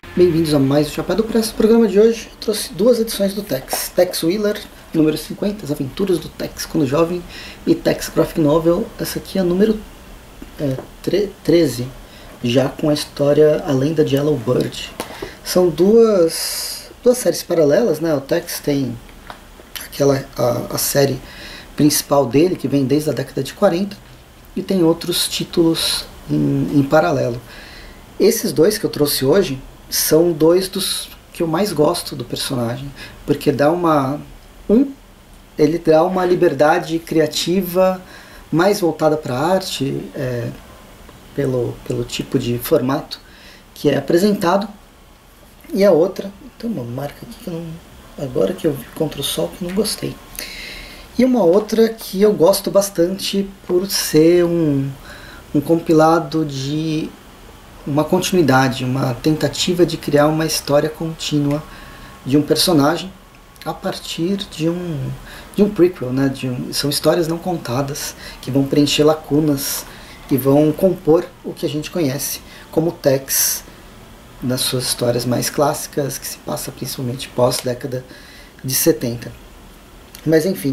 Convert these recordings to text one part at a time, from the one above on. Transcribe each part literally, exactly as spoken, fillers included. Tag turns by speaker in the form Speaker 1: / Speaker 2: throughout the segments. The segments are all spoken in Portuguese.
Speaker 1: Bem-vindos a mais um Chapéu do Press. No programa de hoje eu trouxe duas edições do Tex. Tex Wheeler, número cinquenta, As Aventuras do Tex quando jovem, e Tex Graphic Novel, essa aqui é a número é, treze, já com a história A Lenda de Yellow Bird. São duas, duas séries paralelas, né? O Tex tem aquela, a, a série principal dele, que vem desde a década de quarenta, e tem outros títulos em, em paralelo. Esses dois que eu trouxe hoje são dois dos que eu mais gosto do personagem, porque dá uma um ele dá uma liberdade criativa mais voltada para a arte, é, pelo, pelo tipo de formato que é apresentado, e a outra tem uma marca aqui que eu não, agora que eu vi contra o sol, que eu não gostei, e uma outra que eu gosto bastante por ser um, um compilado de uma continuidade, uma tentativa de criar uma história contínua de um personagem a partir de um, de um prequel, né? De um, são histórias não contadas que vão preencher lacunas e vão compor o que a gente conhece como Tex nas suas histórias mais clássicas, que se passa principalmente pós-década de setenta. Mas enfim,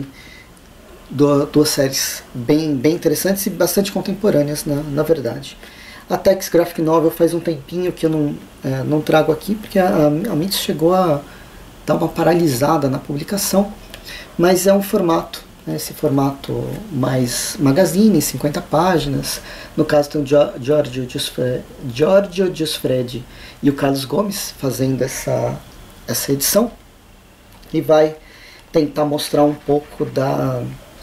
Speaker 1: duas séries bem, bem interessantes e bastante contemporâneas, na, na verdade. A Tex Graphic Novel faz um tempinho que eu não, é, não trago aqui, porque a, a Mits chegou a dar uma paralisada na publicação, mas é um formato, né, esse formato mais magazine, cinquenta páginas. No caso tem o Giorgio Giuffredi, Giorgio Giuffredi e o Carlos Gomes fazendo essa, essa edição, e vai tentar mostrar um pouco da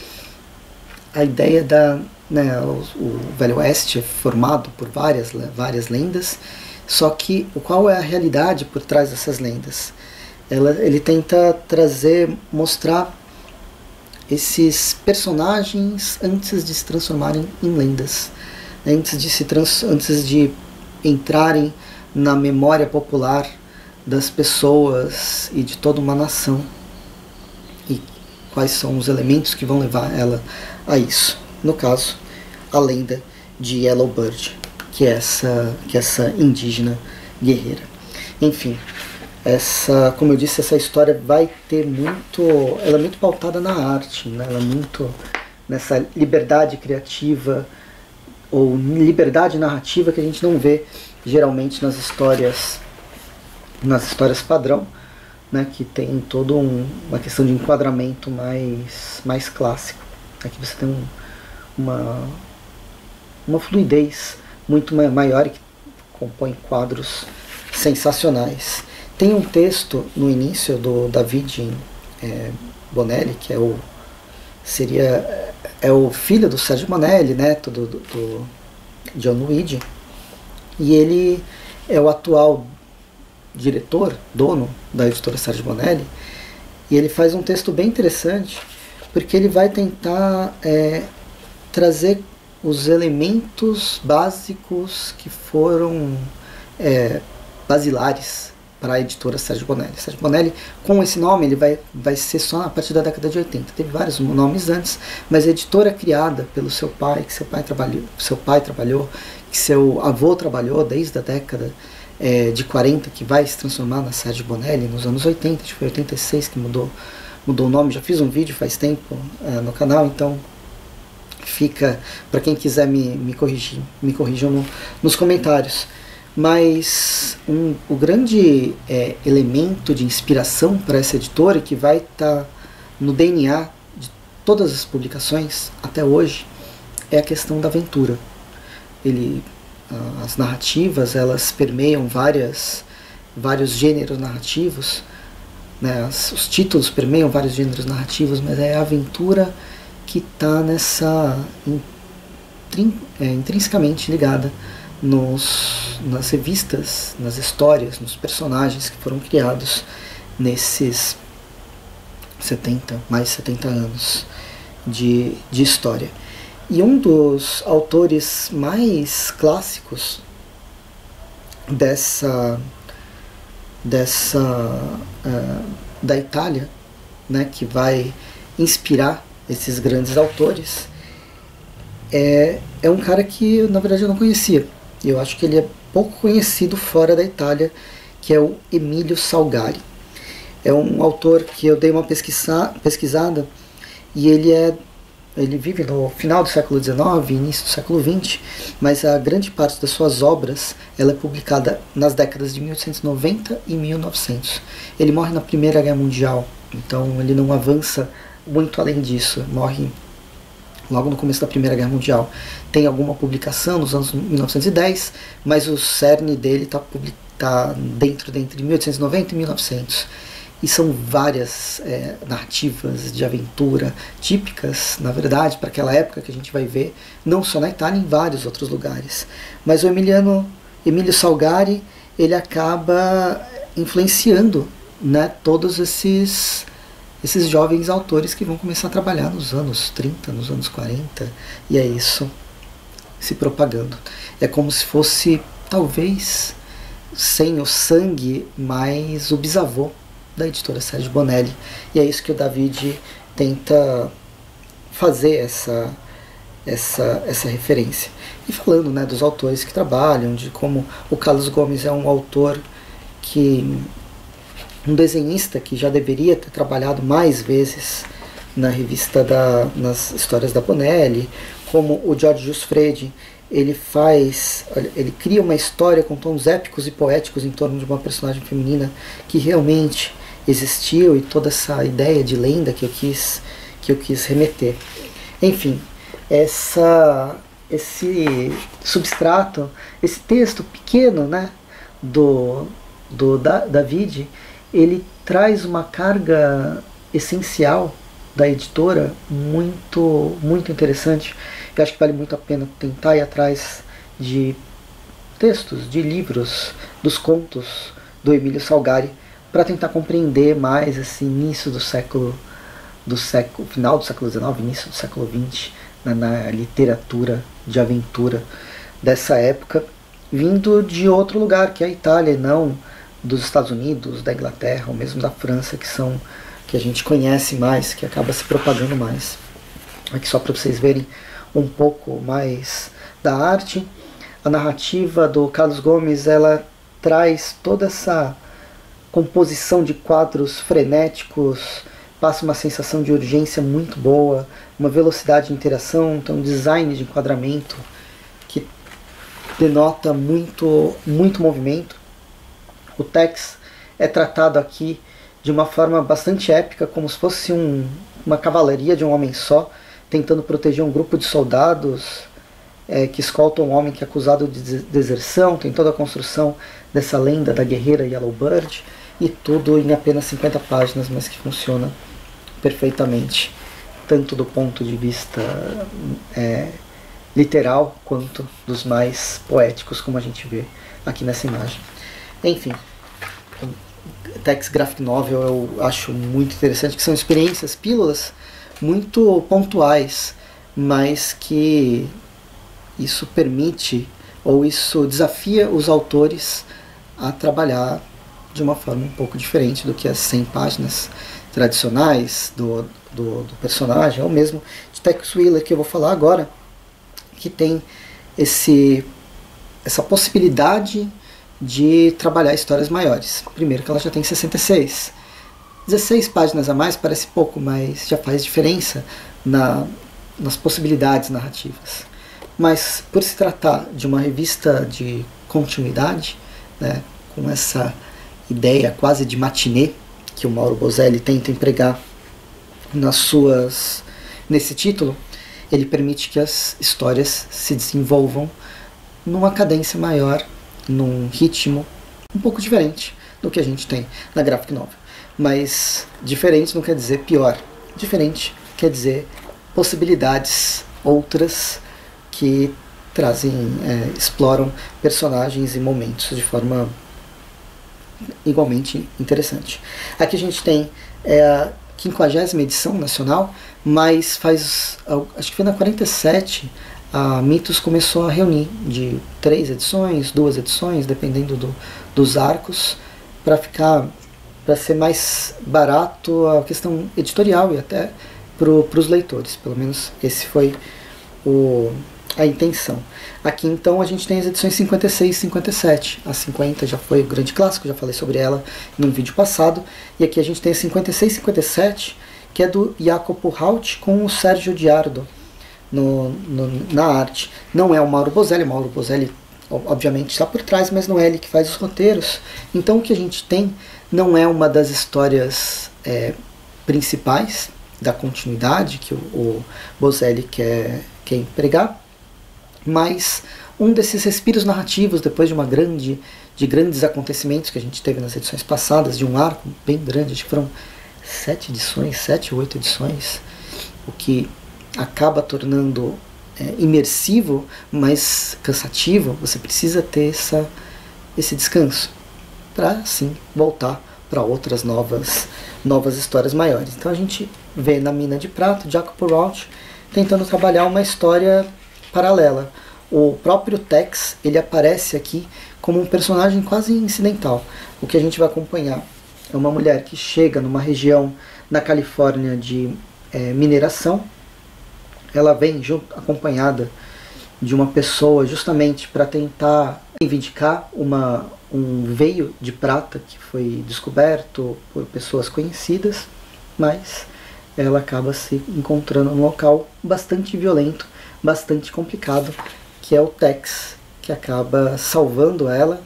Speaker 1: a ideia da Né, o, o Velho Oeste é formado por várias, várias lendas, só que qual é a realidade por trás dessas lendas? Ela, ele tenta trazer, mostrar esses personagens antes de se transformarem em lendas, né, antes, de se trans, antes de entrarem na memória popular das pessoas e de toda uma nação, e quais são os elementos que vão levar ela a isso. No caso, a lenda de Yellow Bird, que é essa, que é essa indígena guerreira. Enfim, essa, como eu disse, essa história vai ter muito, ela é muito pautada na arte, né? Ela é muito nessa liberdade criativa ou liberdade narrativa que a gente não vê geralmente nas histórias, nas histórias padrão, né? Que tem toda um, uma questão de enquadramento mais, mais clássico. Aqui você tem um uma, uma fluidez muito maior e que compõe quadros sensacionais. Tem um texto no início do David é, Bonelli, que é o, seria, é o filho do Sérgio Bonelli, neto do, do, do John Luigi, e ele é o atual diretor, dono da editora Sérgio Bonelli, e ele faz um texto bem interessante, porque ele vai tentar é, trazer os elementos básicos que foram é, basilares para a editora Sérgio Bonelli. Sérgio Bonelli, com esse nome, ele vai, vai ser só a partir da década de oitenta. Teve vários nomes antes, mas a editora criada pelo seu pai, que seu pai trabalhou, seu pai trabalhou, que seu avô trabalhou desde a década é, de quarenta, que vai se transformar na Sérgio Bonelli nos anos oitenta, acho que foi oitenta e seis que mudou, mudou o nome. Já fiz um vídeo faz tempo é, no canal, então fica para quem quiser me, me corrigir, me corrijam no, nos comentários. Mas um, o grande é, elemento de inspiração para essa editora, que vai estar tá no D N A de todas as publicações até hoje, é a questão da aventura. Ele, as narrativas, elas permeiam várias, vários gêneros narrativos, né, as, os títulos permeiam vários gêneros narrativos, mas é a aventura que está nessa intrin, é, intrinsecamente ligada nos, nas revistas, nas histórias, nos personagens que foram criados nesses setenta, mais de setenta anos de, de história. E um dos autores mais clássicos dessa, dessa uh, da Itália, né, que vai inspirar esses grandes autores, é, é um cara que na verdade eu não conhecia. Eu acho que ele é pouco conhecido fora da Itália, que é o Emílio Salgari. É um autor que eu dei uma pesquisa, pesquisada e ele é ele vive no final do século dezenove, início do século vinte, mas a grande parte das suas obras ela é publicada nas décadas de mil oitocentos e noventa e mil e novecentos. Ele morre na Primeira Guerra Mundial, então ele não avança muito além disso, morre logo no começo da Primeira Guerra Mundial. Tem alguma publicação nos anos mil novecentos e dez, mas o cerne dele está tá dentro de entre mil oitocentos e noventa e mil e novecentos. E são várias é, narrativas de aventura típicas, na verdade, para aquela época que a gente vai ver, não só na Itália, em vários outros lugares. Mas o Emiliano, Emílio Salgari, ele acaba influenciando, né, todos esses, esses jovens autores que vão começar a trabalhar nos anos trinta, nos anos quarenta, e é isso se propagando. É como se fosse, talvez, sem o sangue, mas o bisavô da editora Sérgio Bonelli, e é isso que o David tenta fazer essa, essa, essa referência. E falando, né, dos autores que trabalham, de como o Carlos Gomes é um autor que, um desenhista que já deveria ter trabalhado mais vezes na revista da, nas histórias da Bonelli, como o Jorge Giuffredi, ele faz, ele cria uma história com tons épicos e poéticos em torno de uma personagem feminina que realmente existiu, e toda essa ideia de lenda que eu quis, que eu quis remeter. Enfim, essa, esse substrato, esse texto pequeno, né, do, do da, David, ele traz uma carga essencial da editora muito, muito interessante. Eu acho que vale muito a pena tentar ir atrás de textos, de livros, dos contos do Emílio Salgari, para tentar compreender mais esse início do século, do século, final do século dezenove, início do século vinte, na, na literatura de aventura dessa época, vindo de outro lugar, que é a Itália, e não dos Estados Unidos, da Inglaterra, ou mesmo da França, que são que a gente conhece mais, que acaba se propagando mais. Aqui só para vocês verem um pouco mais da arte. A narrativa do Carlos Gomes, ela traz toda essa composição de quadros frenéticos, passa uma sensação de urgência muito boa, uma velocidade de interação, então um design de enquadramento que denota muito, muito movimento. O Tex é tratado aqui de uma forma bastante épica, como se fosse um, uma cavalaria de um homem só, tentando proteger um grupo de soldados é, que escoltam um homem que é acusado de deserção. Tem toda a construção dessa lenda da guerreira Yellowbird, e tudo em apenas cinquenta páginas, mas que funciona perfeitamente, tanto do ponto de vista é, literal, quanto dos mais poéticos, como a gente vê aqui nessa imagem. Enfim, Tex Graphic Novel eu acho muito interessante, que são experiências, pílulas muito pontuais, mas que isso permite, ou isso desafia os autores a trabalhar de uma forma um pouco diferente do que as cem páginas tradicionais do, do, do personagem, ou mesmo de Tex Willer, que eu vou falar agora, que tem esse, essa possibilidade de trabalhar histórias maiores. Primeiro que ela já tem sessenta e seis. dezesseis páginas a mais parece pouco, mas já faz diferença na, nas possibilidades narrativas. Mas por se tratar de uma revista de continuidade, né, com essa ideia quase de matinê que o Mauro Bozelli tenta empregar nas suas, nesse título, ele permite que as histórias se desenvolvam numa cadência maior, num ritmo um pouco diferente do que a gente tem na graphic novel. Mas diferente não quer dizer pior. Diferente quer dizer possibilidades outras que trazem, é, exploram personagens e momentos de forma igualmente interessante. Aqui a gente tem é, a quinquagésima edição nacional, mas faz, acho que foi na quarenta e sete, a Mitos começou a reunir de três edições, duas edições, dependendo do, dos arcos, para ficar, para ser mais barato a questão editorial e até para os leitores. Pelo menos esse foi o, a intenção. Aqui então a gente tem as edições cinquenta e seis e cinquenta e sete. A cinquenta já foi o grande clássico, já falei sobre ela num vídeo passado. E aqui a gente tem a cinquenta e seis e cinquenta e sete, que é do Jacopo Haut com o Sérgio Diardo no, no, na arte. Não é o Mauro Bozelli, o Mauro Bozelli obviamente está por trás, mas não é ele que faz os roteiros. Então o que a gente tem não é uma das histórias é, principais da continuidade que o, o Bozelli quer, quer empregar, mas um desses respiros narrativos depois de uma grande de grandes acontecimentos que a gente teve nas edições passadas, de um arco bem grande, acho que foram sete edições, sete ou oito edições, o que acaba tornando é, imersivo, mas cansativo. Você precisa ter essa, esse descanso para assim voltar para outras novas, novas histórias maiores. Então a gente vê na Mina de Prata, Jacopo Haut tentando trabalhar uma história paralela. O próprio Tex, ele aparece aqui como um personagem quase incidental. O que a gente vai acompanhar é uma mulher que chega numa região na Califórnia de é, mineração. Ela vem junto, acompanhada de uma pessoa justamente para tentar reivindicar uma, um veio de prata que foi descoberto por pessoas conhecidas, mas ela acaba se encontrando num local bastante violento, bastante complicado, que é o Tex, que acaba salvando ela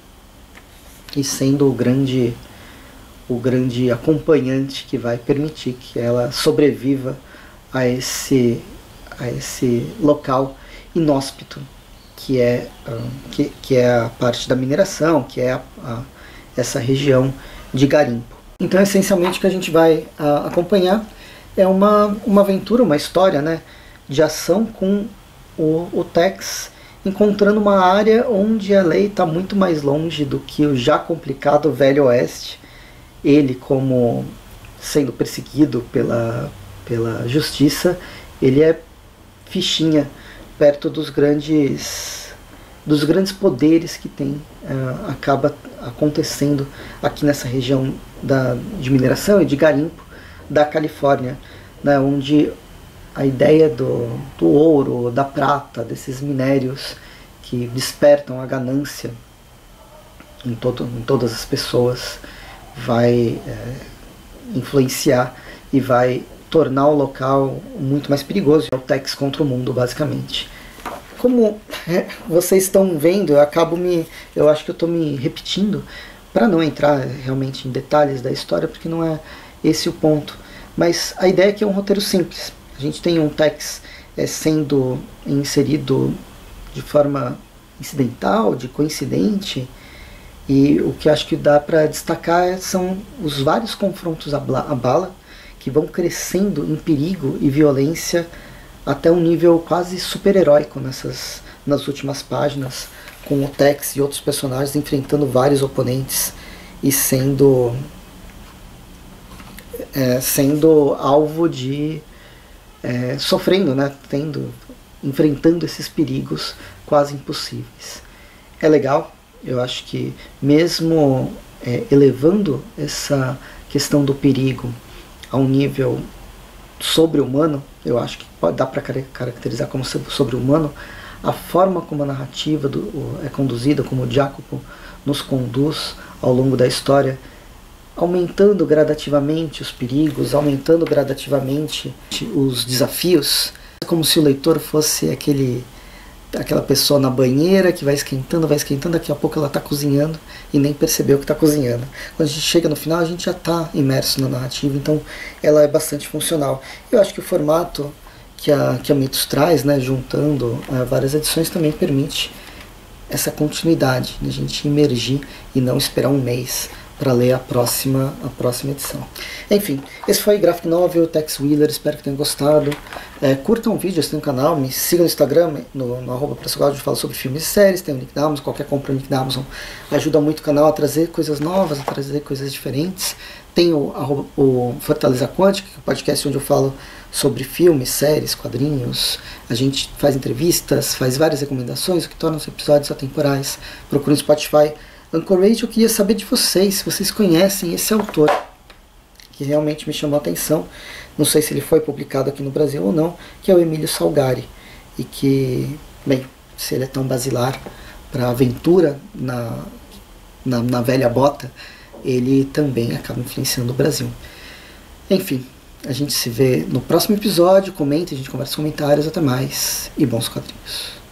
Speaker 1: e sendo o grande, o grande acompanhante que vai permitir que ela sobreviva a esse, a esse local inóspito, que é, que, que é a parte da mineração, que é a, a, essa região de garimpo. Então, essencialmente, o que a gente vai a, acompanhar é uma, uma aventura, uma história, né, de ação com o, o Tex encontrando uma área onde a lei está muito mais longe do que o já complicado Velho Oeste. Ele, como sendo perseguido pela, pela justiça, ele é fichinha perto dos grandes, dos grandes poderes que tem, uh, acaba acontecendo aqui nessa região da, de mineração e de garimpo da Califórnia, né, onde a ideia do, do ouro, da prata, desses minérios que despertam a ganância em, todo, em todas as pessoas, vai é, influenciar e vai tornar o local muito mais perigoso. É o Tex contra o mundo, basicamente. Como é, vocês estão vendo, eu acabo me, eu acho que eu estou me repetindo para não entrar realmente em detalhes da história, porque não é esse o ponto. Mas a ideia é que é um roteiro simples. A gente tem um Tex é, sendo inserido de forma incidental, de coincidente, e o que acho que dá para destacar são os vários confrontos à bala, que vão crescendo em perigo e violência até um nível quase super-heróico nessas, nas últimas páginas, com o Tex e outros personagens enfrentando vários oponentes e sendo, é, sendo alvo de... É, sofrendo, né, tendo, enfrentando esses perigos quase impossíveis. É legal, eu acho que mesmo é, elevando essa questão do perigo a um nível sobre-humano, eu acho que pode dar para caracterizar como sobre-humano, a forma como a narrativa do, é conduzida, como o Jacopo nos conduz ao longo da história, aumentando gradativamente os perigos, aumentando gradativamente os desafios, como se o leitor fosse aquele, aquela pessoa na banheira que vai esquentando, vai esquentando, daqui a pouco ela está cozinhando e nem percebeu que está cozinhando. Quando a gente chega no final, a gente já está imerso na narrativa, então ela é bastante funcional. Eu acho que o formato que a, que a Mitos traz, né, juntando uh, várias edições, também permite essa continuidade, de a gente imergir e não esperar um mês para ler a próxima, a próxima edição. Enfim, esse foi Graphic Novel, Tex Willer, espero que tenham gostado. É, curtam o vídeo, assinem o canal, me sigam no Instagram, no, no arroba onde eu falo sobre filmes e séries, tem o link da Amazon, qualquer compra no link da Amazon ajuda muito o canal a trazer coisas novas, a trazer coisas diferentes. Tem o, arroba, o Fortaleza Quântica, que é o podcast onde eu falo sobre filmes, séries, quadrinhos. A gente faz entrevistas, faz várias recomendações, o que torna os episódios atemporais. Procure no Spotify. Anchorage, eu queria saber de vocês, se vocês conhecem esse autor, que realmente me chamou a atenção. Não sei se ele foi publicado aqui no Brasil ou não, que é o Emílio Salgari, e que bem, se ele é tão basilar para aventura na, na, na velha bota, ele também acaba influenciando o Brasil. Enfim, a gente se vê no próximo episódio. Comente, a gente conversa nos comentários. Até mais e bons quadrinhos.